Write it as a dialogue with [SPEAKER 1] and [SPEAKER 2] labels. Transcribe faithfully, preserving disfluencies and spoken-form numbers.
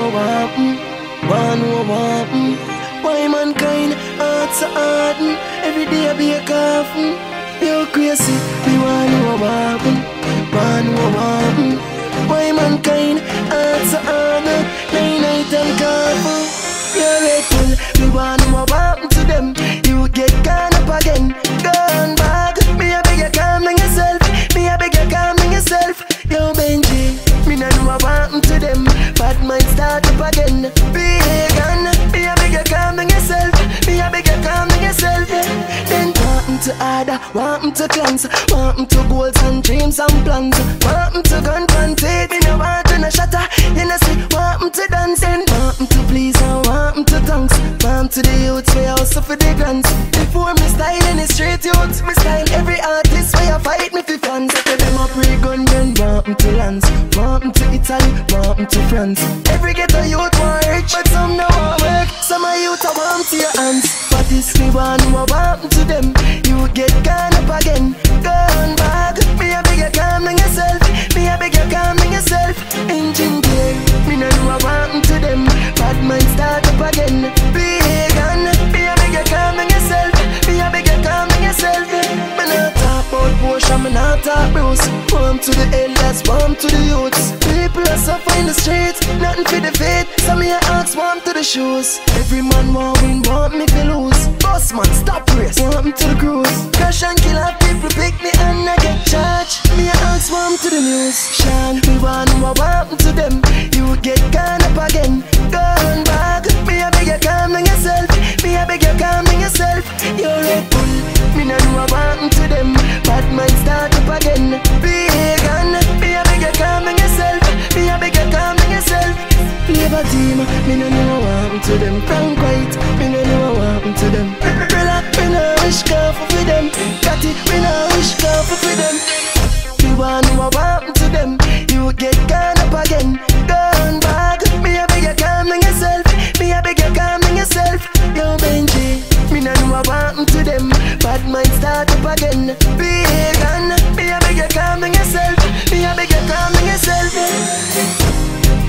[SPEAKER 1] know what happen, want know what happen. Why mankind hearts are hardened? Every day I be a coffin. You crazy, me want know what happen, want know what happen. Why mankind hearts are hardened? Night night and coffin. You're grateful, me want know what happen to them. You get gone up again, gone back. Me I beg you calm down yourself, me I beg you calm down yourself. Yo Benji, me no know what happen to them. Bad mind start up again. Vegan, me I beg you calm down yourself, me I beg you calm down yourself. Then want to order, want to clans, want to goals and dreams and plans, want to gun planted. Me no want to no shatter, you know see. Want to dance and want to please and want to thanks. Want to the youths we also for the grants. Before me style in the street youths, me style every artist where you fight me for fans. Tell them up pre-gun then want to lands, want to Italy, want to France. Every ghetto youth want rich, but some no want work. Some of youth are want to your hands. But this me want what happen to them. You get gone up again, gone back. Me I beg you calm down yourself, me I beg you calm down yourself. Engine gear, me no know what happen to them. Bad mind start up again. Vegan, me I beg you calm down yourself, me I beg you calm down yourself. Me not talk about Porsche, me not talk Bruce. Warm to the elders, warm to the youths. People are suffering in the streets, nothing for the faith. Some of your ask warm to the shoes. Every man want win, want me to lose. Boss man, stop race, want me to the cruise. Crash and kill out people, pick me and I get charged. Me a ask warm to the news. Sean, me want what happen to them. You get gone up again, gone back. Me a beg you calm down yourself, me a beg you calm down yourself. You're Red Bull, me no know what happen to them. Bad mind start up again. Vegan, me a beg you calm down yourself, me a beg you calm down yourself. Flavor team, me no know what happen to them. Frank White, me no know what happen to them. Relax, me no wish careful for them. Got it, me no wish careful for them. Me want what happen to them. You get gone up again, gone back. Me a beg you calm down yourself, me a beg you calm down yourself. Yo Benji, me no know what happen to them. Bad mind start up again. Vegan, me a beg you calm down yourself, me a beg you calm down yourself.